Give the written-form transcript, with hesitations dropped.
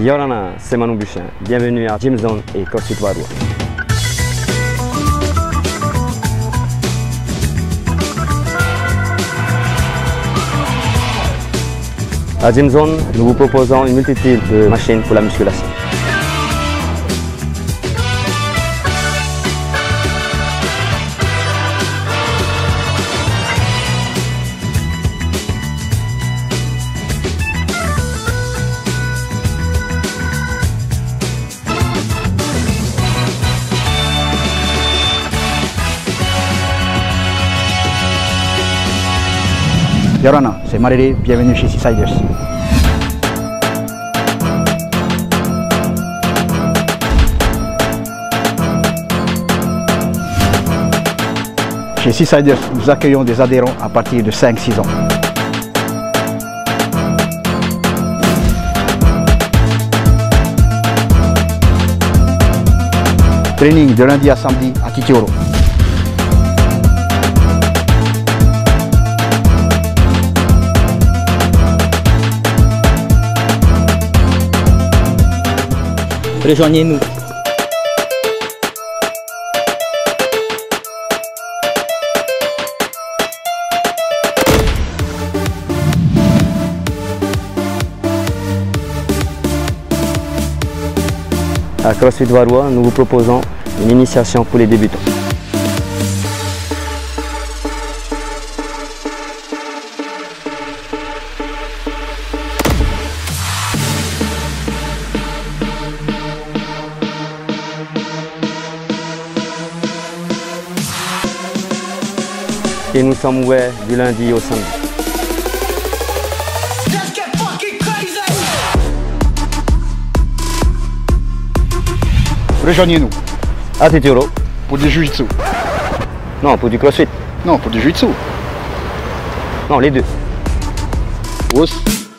Yorana, c'est Manon Buchin. Bienvenue à Gym Zone et CrossFit Waroua. À Gym Zone, nous vous proposons une multitude de machines pour la musculation. Yorana, c'est Maréré, bienvenue chez Seasiders. Chez Seasiders, nous accueillons des adhérents à partir de 5-6 ans. Training de lundi à samedi à Titioro. Rejoignez-nous. À CrossFit Waroua, nous vous proposons une initiation pour les débutants. Et nous sommes ouverts du lundi au samedi. Rejoignez-nous. À Titioro. Pour du jiu-jitsu. Non, pour du CrossFit. Non, pour du jiu-jitsu. Non, les deux. Ous.